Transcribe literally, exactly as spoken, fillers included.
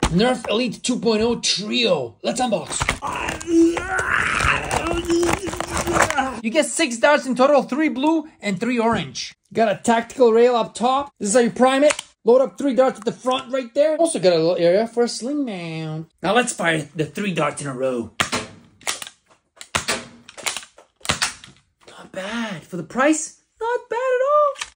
Nerf Elite two point oh Trio. Let's unbox. You get six darts in total, three blue and three orange. Got a tactical rail up top. This is how you prime it. Load up three darts at the front right there. Also got a little area for a sling mount. Now let's fire the three darts in a row. Not bad. For the price, not bad at all.